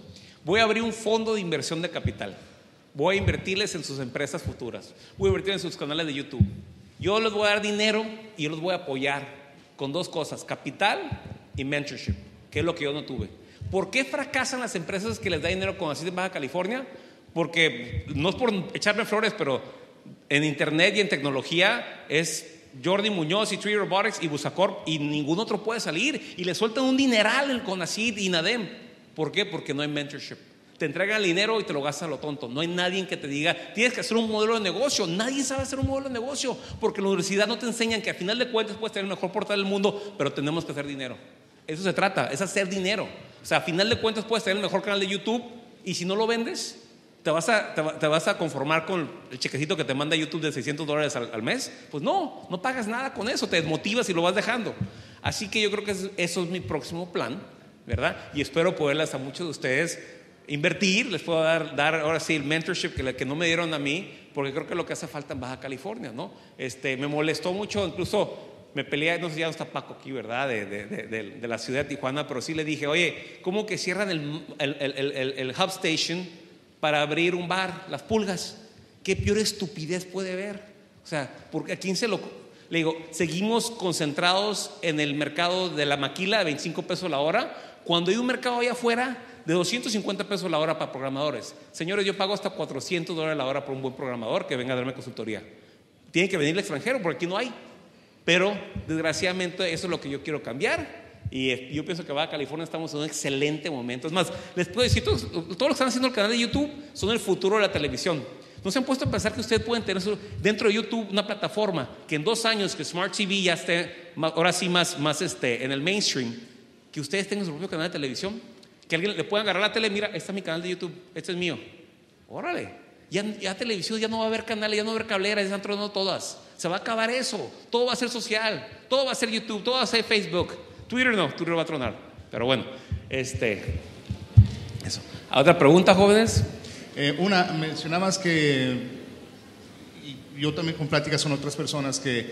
Voy a abrir un fondo de inversión de capital. Voy a invertirles en sus empresas futuras. Voy a invertir en sus canales de YouTube. Yo les voy a dar dinero y yo los voy a apoyar con dos cosas: capital y mentorship, que es lo que yo no tuve. ¿Por qué fracasan las empresas que les da dinero con así de Baja California? Porque no es por echarme flores, pero en internet y en tecnología es Jordi Muñoz y tres D Robotics y Busacorp, y ningún otro puede salir, y le sueltan un dineral en Conacyt y Nadem. ¿Por qué? Porque no hay mentorship. Te entregan el dinero y te lo gastas a lo tonto. No hay nadie que te diga, tienes que hacer un modelo de negocio. Nadie sabe hacer un modelo de negocio, porque en la universidad no te enseñan que a final de cuentas puedes tener el mejor portal del mundo, pero tenemos que hacer dinero. Eso se trata, es hacer dinero. O sea, a final de cuentas puedes tener el mejor canal de YouTube, y si no lo vendes, ¿Te vas, a, te, te vas a conformar con el chequecito que te manda YouTube de seiscientos dólares al, al mes? Pues no, no pagas nada con eso, te desmotivas y lo vas dejando. Así que yo creo que eso, eso es mi próximo plan, ¿verdad? Y espero poderles a muchos de ustedes invertir, les puedo dar, dar ahora sí el mentorship que, que no me dieron a mí, porque creo que es lo que hace falta en Baja California, ¿no? Este, me molestó mucho, incluso me peleé, no sé si ya no está Paco aquí, ¿verdad? De, de, de, de, de la ciudad de Tijuana, pero sí le dije, oye, ¿cómo que cierran el, el, el, el, el hub station para abrir un bar, Las Pulgas? ¿Qué peor estupidez puede haber? O sea, porque a quién se lo... Le digo, seguimos concentrados en el mercado de la maquila de veinticinco pesos la hora, cuando hay un mercado allá afuera de doscientos cincuenta pesos la hora para programadores. Señores, yo pago hasta cuatrocientos dólares la hora por un buen programador que venga a darme consultoría. Tiene que venir el extranjero, porque aquí no hay. Pero desgraciadamente eso es lo que yo quiero cambiar. Y yo pienso que Baja California estamos en un excelente momento. Es más, les puedo decir, todos, todos los que están haciendo el canal de YouTube son el futuro de la televisión. ¿No se han puesto a pensar que ustedes pueden tener dentro de YouTube una plataforma que en dos años que Smart T V ya esté, ahora sí más, más este, en el mainstream, que ustedes tengan su propio canal de televisión? Que alguien le pueda agarrar la tele, mira, este es mi canal de YouTube, este es mío. Órale, ya, ya televisión, ya no va a haber canales, ya no va a haber cableras, ya están tronando todas. Se va a acabar eso, todo va a ser social, todo va a ser YouTube, todo va a ser Facebook. Twitter no, Twitter va a tronar. Pero bueno, este, eso. ¿Otra pregunta, jóvenes? Eh, una, mencionabas que, y yo también con pláticas con otras personas, que,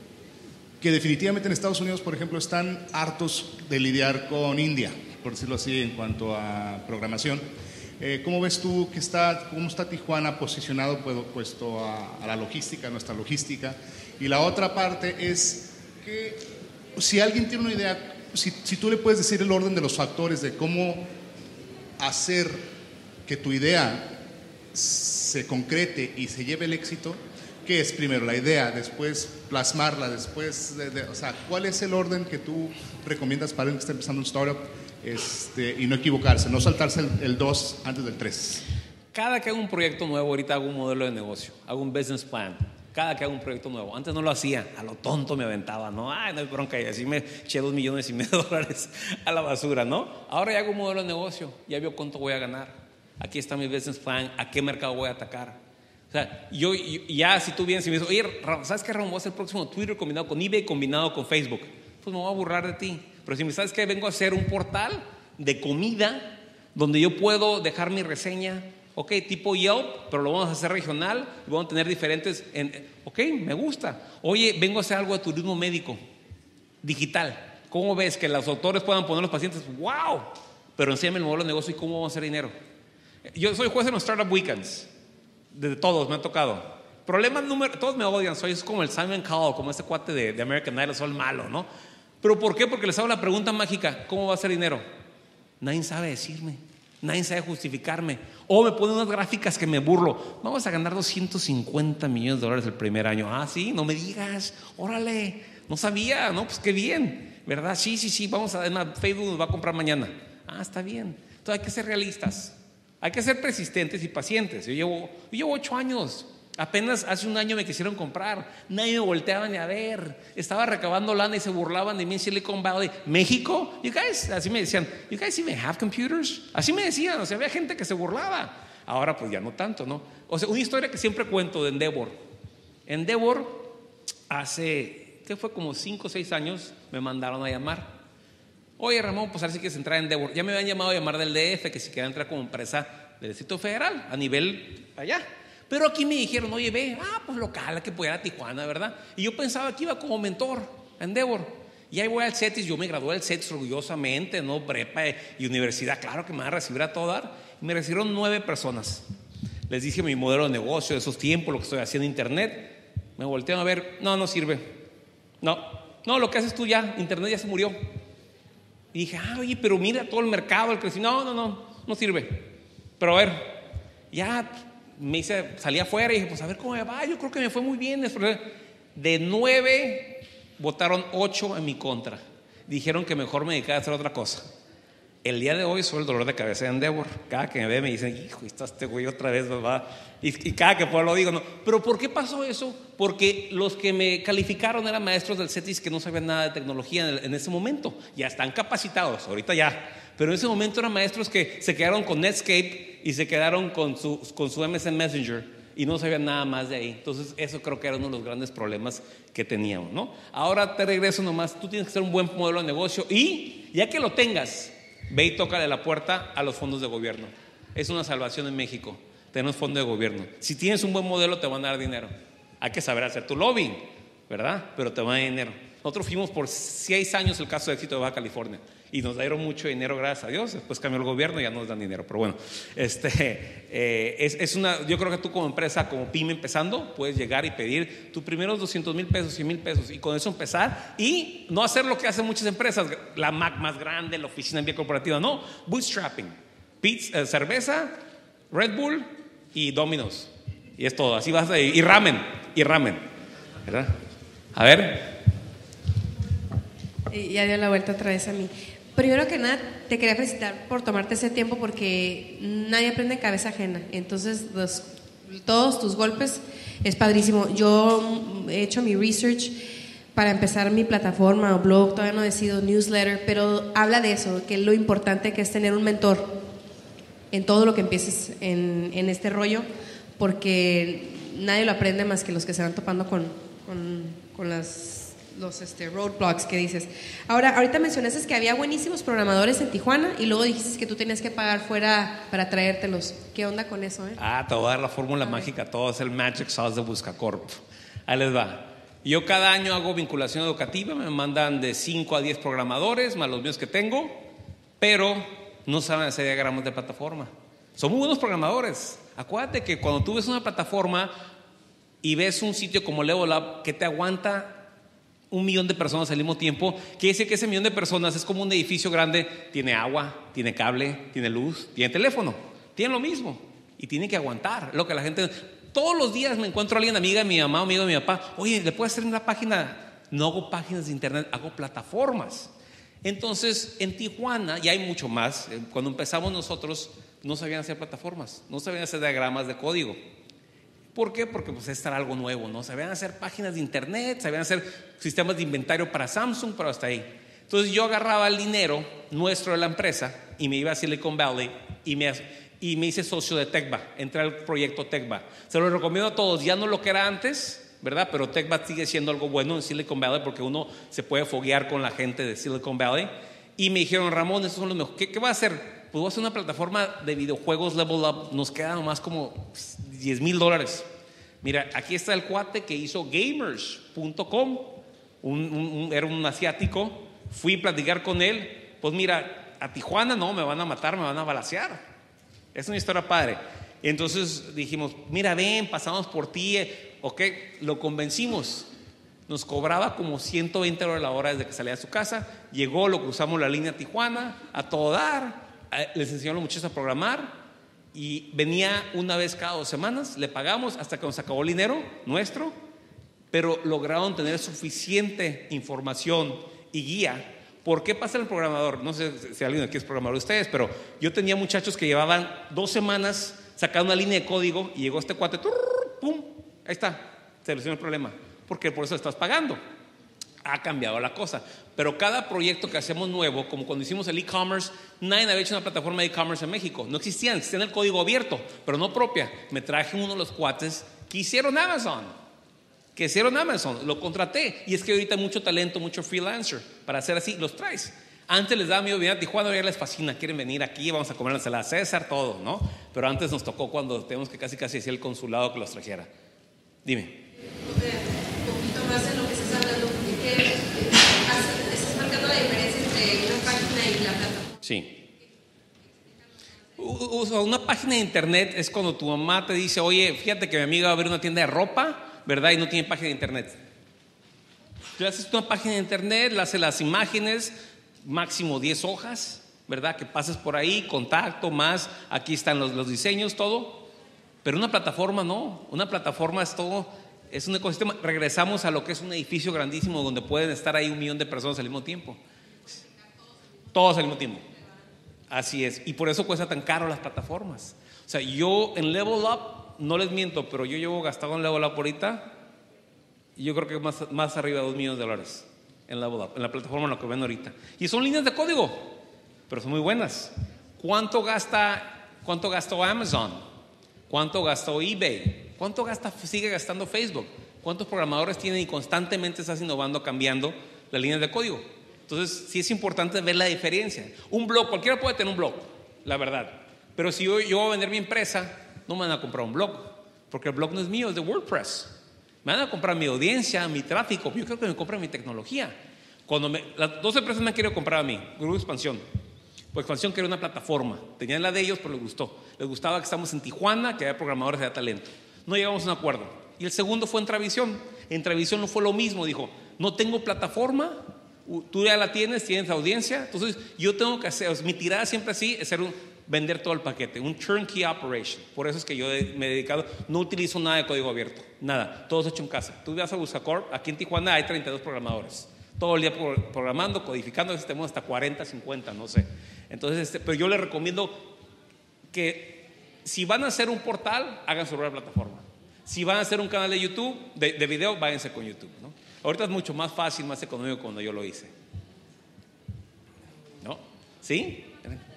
que definitivamente en Estados Unidos, por ejemplo, están hartos de lidiar con India, por decirlo así, en cuanto a programación. Eh, ¿Cómo ves tú que está, cómo está Tijuana posicionado puesto a, a la logística, a nuestra logística? Y la otra parte es que si alguien tiene una idea, si, si tú le puedes decir el orden de los factores de cómo hacer que tu idea se concrete y se lleve el éxito, ¿qué es primero la idea, después plasmarla, después, de, de, o sea, cuál es el orden que tú recomiendas para alguien que está empezando un startup este, y no equivocarse, no saltarse el dos antes del tres? Cada que hago un proyecto nuevo, ahorita hago un modelo de negocio, hago un business plan. Cada que hago un proyecto nuevo, antes no lo hacía, a lo tonto me aventaba, ¿no? Ay, no hay bronca, y así me eché dos millones y medio de dólares a la basura, ¿no? Ahora ya hago un modelo de negocio, ya veo cuánto voy a ganar. Aquí está mi business plan, a qué mercado voy a atacar. O sea, yo, yo ya si tú vienes y me dices, oye, ¿sabes qué, Ramón? Voy a hacer el próximo Twitter combinado con eBay, combinado con Facebook. Pues me voy a burlar de ti. Pero si me sabes que vengo a hacer un portal de comida donde yo puedo dejar mi reseña, ok, tipo Yelp, pero lo vamos a hacer regional y vamos a tener diferentes, en, ok, me gusta. Oye, vengo a hacer algo de turismo médico digital. ¿Cómo ves que los autores puedan poner los pacientes? ¡Wow! Pero enséñame el modelo de negocio y cómo vamos a hacer dinero. Yo soy juez en los Startup Weekends, de todos me ha tocado. Problema número, todos me odian, soy como el Simon Cowell, como este cuate de, de American Idol, soy el malo, ¿no? ¿Pero por qué? Porque les hago la pregunta mágica, ¿cómo va a hacer dinero? Nadie sabe decirme. Nadie sabe justificarme. O me ponen unas gráficas que me burlo. Vamos a ganar doscientos cincuenta millones de dólares el primer año. Ah, sí, no me digas. Órale, no sabía, ¿no? Pues qué bien, ¿verdad? Sí, sí, sí, vamos a, además, Facebook nos va a comprar mañana. Ah, está bien. Entonces hay que ser realistas. Hay que ser persistentes y pacientes. Yo llevo, yo llevo ocho años. Apenas hace un año me quisieron comprar. Nadie me volteaba ni a ver. Estaba recabando lana y se burlaban de mí en Silicon Valley. ¿México? You guys, así me decían, you guys even have computers? Así me decían, o sea, había gente que se burlaba. Ahora pues ya no tanto, ¿no? O sea, una historia que siempre cuento de Endeavor. Endeavor, hace, ¿qué fue? Como cinco o seis años me mandaron a llamar. Oye, Ramón, pues ahora sí quieres entrar en Endeavor. Ya me habían llamado a llamar del D F, que si quería entrar como empresa del Distrito Federal, a nivel allá. Pero aquí me dijeron, oye, ve, ah, pues local, hay que poder a Tijuana, ¿verdad? Y yo pensaba que iba como mentor a Endeavor. Y ahí voy al CETIS, yo me gradué del CETIS orgullosamente, ¿no? Prepa y universidad, claro que me van a recibir a todo dar. Me recibieron nueve personas. Les dije mi modelo de negocio de esos tiempos, lo que estoy haciendo en internet. Me voltearon a ver, no, no sirve. No, no, lo que haces tú ya, internet ya se murió. Y dije, ah, oye, pero mira todo el mercado, el crecimiento. No, no, no, no sirve. Pero a ver, ya me hice, salí afuera y dije, pues a ver cómo me va. Yo creo que me fue muy bien. De nueve, votaron ocho en mi contra. Dijeron que mejor me dedicaba a hacer otra cosa. El día de hoy soy el dolor de cabeza de Endeavor. Cada que me ve me dicen, hijo, está este güey otra vez, ¿verdad? Y, y cada que puedo lo digo, no. ¿Pero por qué pasó eso? Porque los que me calificaron eran maestros del CETIS que no sabían nada de tecnología en, el, en ese momento. Ya están capacitados, ahorita ya. Pero en ese momento eran maestros que se quedaron con Netscape y se quedaron con su, con su M S N Messenger y no sabían nada más de ahí. Entonces eso creo que era uno de los grandes problemas que teníamos, ¿no? Ahora te regreso nomás, tú tienes que ser un buen modelo de negocio y ya que lo tengas, ve y tócale la puerta a los fondos de gobierno. Es una salvación en México, tenemos fondo de gobierno. Si tienes un buen modelo te van a dar dinero. Hay que saber hacer tu lobbying, ¿verdad? Pero te van a dar dinero. Nosotros fuimos por seis años el caso de éxito de Baja California y nos dieron mucho dinero, gracias a Dios. Después cambió el gobierno y ya no nos dan dinero. Pero bueno, este, eh, es, es una, yo creo que tú como empresa, como pyme empezando, puedes llegar y pedir tus primeros doscientos mil pesos, cien mil pesos y con eso empezar y no hacer lo que hacen muchas empresas, la Mac más grande, la oficina en vía corporativa. No, bootstrapping, pizza, eh, cerveza, Red Bull y Domino's. Y es todo, así vas a ir. Y ramen, y ramen, ¿verdad? A ver. Y ya dio la vuelta otra vez a mí. Primero que nada, te quería felicitar por tomarte ese tiempo porque nadie aprende en cabeza ajena. Entonces, los, todos tus golpes es padrísimo. Yo he hecho mi research para empezar mi plataforma o blog, todavía no he decidido newsletter, pero habla de eso, que es lo importante que es tener un mentor en todo lo que empieces en, en este rollo, porque nadie lo aprende más que los que se van topando con, con, con las... los este, roadblocks que dices. Ahora, ahorita mencionaste que había buenísimos programadores en Tijuana y luego dijiste que tú tenías que pagar fuera para traértelos. ¿Qué onda con eso? Eh? Ah, te voy a dar la fórmula mágica, todo es el magic sauce de Buscacorp. Ahí les va. Yo cada año hago vinculación educativa, me mandan de cinco a diez programadores, más los míos que tengo, pero no saben hacer diagramas de plataforma. Son muy buenos programadores. Acuérdate que cuando tú ves una plataforma y ves un sitio como Level Up que te aguanta un millón de personas al mismo tiempo, quiere decir que ese millón de personas es como un edificio grande, tiene agua, tiene cable, tiene luz, tiene teléfono, tiene lo mismo y tiene que aguantar. Lo que la gente, todos los días me encuentro a alguien, amiga de mi mamá, amigo de mi papá, oye, ¿le puedes hacer una página? No hago páginas de internet, hago plataformas. Entonces, en Tijuana, y hay mucho más, cuando empezamos nosotros no sabían hacer plataformas, no sabían hacer diagramas de código. ¿Por qué? Porque pues esto era algo nuevo, ¿no? Sabían hacer páginas de internet, sabían hacer sistemas de inventario para Samsung, pero hasta ahí. Entonces yo agarraba el dinero nuestro de la empresa y me iba a Silicon Valley y me, y me hice socio de Tecva, entré al proyecto Tecva. Se lo recomiendo a todos, ya no lo que era antes, ¿verdad? Pero Tecva sigue siendo algo bueno en Silicon Valley porque uno se puede foguear con la gente de Silicon Valley. Y me dijeron, Ramón, esos son los mejores. ¿Qué, qué va a hacer? Pues voy a hacer una plataforma de videojuegos Level Up. Nos queda nomás como diez mil dólares. Mira, aquí está el cuate que hizo gamers punto com. Un, un, un, era un asiático. Fui a platicar con él. Pues mira, a Tijuana no, me van a matar, me van a balacear. Es una historia padre. Entonces dijimos, mira, ven, pasamos por ti. Ok, lo convencimos. Nos cobraba como ciento veinte dólares la hora desde que salía de su casa. Llegó, lo cruzamos la línea a Tijuana, a todo dar. Les enseñó a los muchachos a programar y venía una vez cada dos semanas, le pagamos hasta que nos acabó el dinero nuestro, pero lograron tener suficiente información y guía. ¿Por qué pasa el programador? No sé si alguien aquí es programador de ustedes, pero yo tenía muchachos que llevaban dos semanas sacando una línea de código y llegó este cuate, ¡pum! Ahí está, se solucionó el problema, porque por eso estás pagando. Ha cambiado la cosa, pero cada proyecto que hacemos nuevo, como cuando hicimos el e-commerce, nadie había hecho una plataforma de e-commerce en México, no existían, existían el código abierto, pero no propia. Me traje uno de los cuates que hicieron Amazon, que hicieron Amazon, lo contraté, y es que ahorita hay mucho talento, mucho freelancer, para hacer así, los traes. Antes les daba miedo venir a Tijuana, ahora les fascina, quieren venir aquí, vamos a comer la ensalada César, todo, ¿no? Pero antes nos tocó cuando tenemos que casi casi decir el consulado que los trajera. Dime. Un poquito más en lo que estás hablando, porque estás marcando la diferencia entre una página y la plataforma. Sí. O sea, una página de internet es cuando tu mamá te dice, oye, fíjate que mi amiga va a abrir una tienda de ropa, ¿verdad? Y no tiene página de internet. Tú haces una página de internet, le haces las imágenes, máximo diez hojas, ¿verdad? Que pases por ahí, contacto, más, aquí están los, los diseños, todo. Pero una plataforma no, una plataforma es todo, es un ecosistema. Regresamos a lo que es un edificio grandísimo donde pueden estar ahí un millón de personas al mismo tiempo. Todos al mismo tiempo. Así es, y por eso cuesta tan caro las plataformas. O sea, yo en Level Up, no les miento, pero yo llevo gastado en Level Up ahorita, y yo creo que más, más arriba de dos millones de dólares en Level Up, en la plataforma en la que ven ahorita. Y son líneas de código, pero son muy buenas. ¿Cuánto gasta, cuánto gastó Amazon? ¿Cuánto gastó eBay? ¿Cuánto gasta, sigue gastando Facebook? ¿Cuántos programadores tienen y constantemente estás innovando, cambiando las líneas de código? Entonces, sí es importante ver la diferencia. Un blog, cualquiera puede tener un blog, la verdad. Pero si yo, yo voy a vender mi empresa, no me van a comprar un blog, porque el blog no es mío, es de WordPress. Me van a comprar mi audiencia, mi tráfico. Yo creo que me compran mi tecnología. Cuando me, las dos empresas me han querido comprar a mí, Grupo Expansión. Pues Expansión quería una plataforma. Tenían la de ellos, pero les gustó. Les gustaba que estamos en Tijuana, que había programadores de talento. No llegamos a un acuerdo. Y el segundo fue Entravisión. Entravisión no fue lo mismo. Dijo, no tengo plataforma, tú ya la tienes, tienes audiencia. Entonces yo tengo que hacer, mi tirada siempre así es ser un, vender todo el paquete, un turnkey operation. Por eso es que yo me he dedicado, no utilizo nada de código abierto, nada, todo es hecho en casa. Tú vas a Buscacorp, aquí en Tijuana hay treinta y dos programadores, todo el día programando, codificando, a veces tenemos hasta cuarenta, cincuenta, no sé. Entonces, este, pero yo les recomiendo que si van a hacer un portal, hagan sobre la plataforma. Si van a hacer un canal de YouTube, de, de video, váyanse con YouTube, ¿no? Ahorita es mucho más fácil, más económico cuando yo lo hice, ¿no? ¿Sí?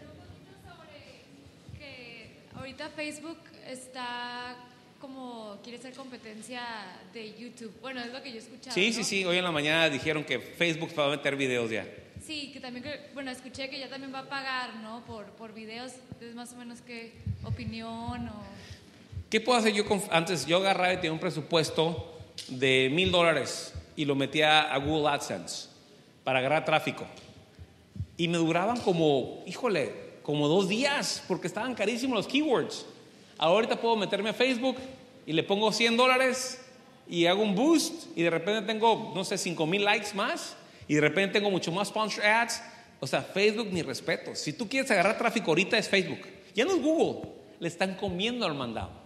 Ahorita Facebook está como quiere ser competencia de YouTube. Bueno, es lo que yo he escuchado. Sí, ¿no? sí, sí. Hoy en la mañana dijeron que Facebook va a meter videos ya. Sí, que también, bueno, escuché que ya también va a pagar, ¿no? Por, por videos. Entonces, más o menos, ¿qué opinión o...? ¿Qué puedo hacer yo con, antes? Yo agarraba y tenía un presupuesto de mil dólares y lo metía a Google AdSense para agarrar tráfico. Y me duraban como, híjole, como dos días, porque estaban carísimos los keywords. Ahorita puedo meterme a Facebook y le pongo cien dólares y hago un boost y de repente tengo, no sé, cinco mil likes más y de repente tengo mucho más sponsor ads. O sea, Facebook, mi respeto. Si tú quieres agarrar tráfico ahorita es Facebook. Ya no es Google. Le están comiendo al mandado.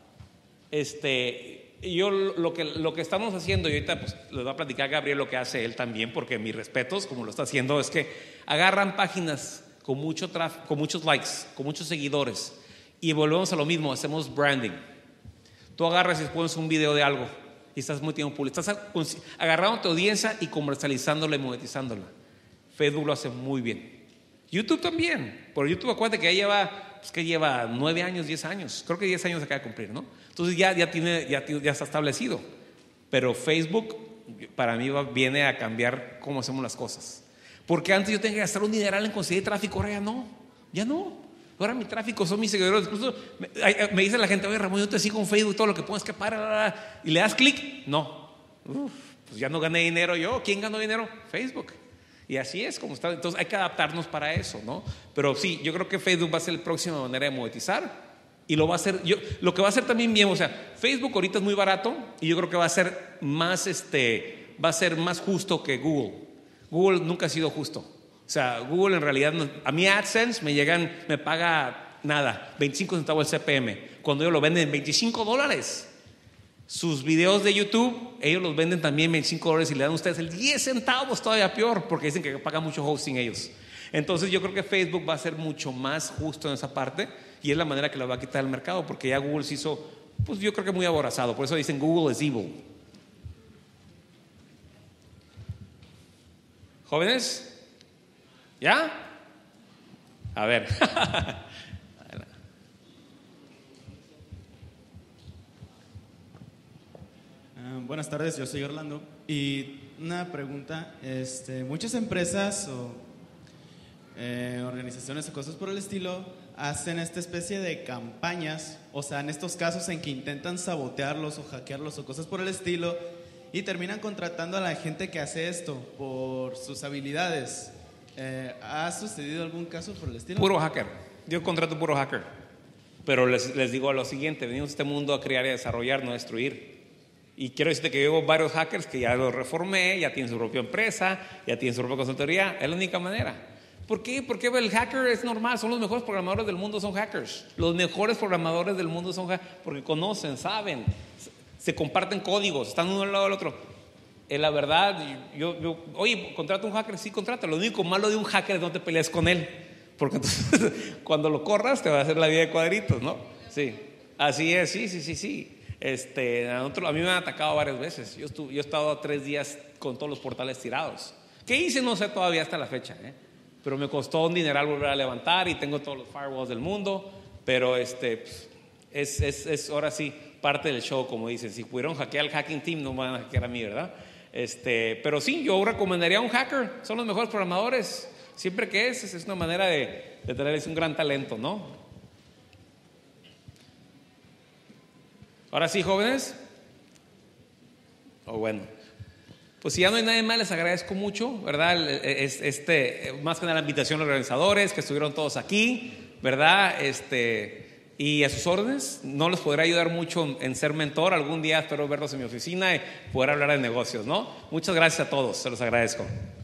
Este, yo lo que, lo que estamos haciendo, y ahorita pues, les voy a platicar a Gabriel lo que hace él también, porque mis respetos, como lo está haciendo, es que agarran páginas con, mucho traf, con muchos likes, con muchos seguidores, y volvemos a lo mismo, hacemos branding. Tú agarras y pones un video de algo y estás muy tiempo público, estás agarrando tu audiencia y comercializándola y monetizándola. Facebook lo hace muy bien. YouTube también, por YouTube acuérdate que ya lleva, pues que lleva nueve años, diez años, creo que diez años acaba de cumplir, ¿no? Entonces ya, ya, tiene, ya, ya está establecido. Pero Facebook para mí va, viene a cambiar cómo hacemos las cosas. Porque antes yo tenía que gastar un dineral en conseguir tráfico, ahora ya no, ya no. Ahora mi tráfico son mis seguidores. Incluso me, me dice la gente, oye Ramón, yo te sigo en Facebook, todo lo que pongas que para, y le das clic. No, Uf, pues ya no gané dinero yo. ¿Quién ganó dinero? Facebook. Y así es como está. Entonces hay que adaptarnos para eso, ¿no? Pero sí, yo creo que Facebook va a ser la próxima manera de monetizar. Y lo va a hacer, yo, lo que va a hacer también bien, o sea, Facebook ahorita es muy barato y yo creo que va a ser más, este, va a ser más justo que Google. Google nunca ha sido justo. O sea, Google en realidad, no, a mí AdSense me llegan, me paga nada, veinticinco centavos el C P M, cuando ellos lo venden en veinticinco dólares. Sus videos de YouTube, ellos los venden también en veinticinco dólares y le dan a ustedes el diez centavos, todavía peor, porque dicen que pagan mucho hosting ellos. Entonces yo creo que Facebook va a ser mucho más justo en esa parte y es la manera que lo va a quitar del mercado, porque ya Google se hizo, pues yo creo que muy aborazado, por eso dicen Google is evil. ¿Jóvenes? ¿Ya? A ver. uh, buenas tardes, yo soy Orlando y una pregunta, este, muchas empresas o eh, organizaciones o cosas por el estilo hacen esta especie de campañas, o sea, en estos casos en que intentan sabotearlos o hackearlos o cosas por el estilo y terminan contratando a la gente que hace esto por sus habilidades. Eh, ¿Ha sucedido algún caso por el estilo? Puro hacker. Yo contrato puro hacker. Pero les, les digo lo siguiente: venimos a este mundo a crear y a desarrollar, no a destruir. Y quiero decirte que llevo varios hackers que ya los reformé, ya tienen su propia empresa, ya tienen su propia consultoría. Es la única manera. ¿Por qué? Porque el hacker es normal, son los mejores programadores del mundo, son hackers. Los mejores programadores del mundo son hackers porque conocen, saben, se comparten códigos, están uno al lado del otro. Eh, la verdad, yo, yo, oye, contrata un hacker, sí, contrata. Lo único malo de un hacker es no te pelees con él, porque entonces cuando lo corras te va a hacer la vida de cuadritos, ¿no? Sí, así es, sí, sí, sí, sí. Este, a, nosotros, a mí me han atacado varias veces. Yo, estuve, yo he estado tres días con todos los portales tirados. ¿Qué hice? No sé todavía hasta la fecha, ¿eh? Pero me costó un dineral volver a levantar y tengo todos los firewalls del mundo. Pero este, es, es, es ahora sí parte del show, como dicen. Si pudieron hackear al hacking team, no me van a hackear a mí, ¿verdad? Este, pero sí, yo recomendaría a un hacker. Son los mejores programadores. Siempre que es, es una manera de, de tener un gran talento, ¿no? Ahora sí, jóvenes. Oh, bueno. Pues si ya no hay nadie más, les agradezco mucho, ¿verdad? Este, más que nada la invitación a los organizadores que estuvieron todos aquí, ¿verdad? Este, y a sus órdenes. No les podré ayudar mucho en ser mentor. Algún día espero verlos en mi oficina y poder hablar de negocios, ¿no? Muchas gracias a todos, se los agradezco.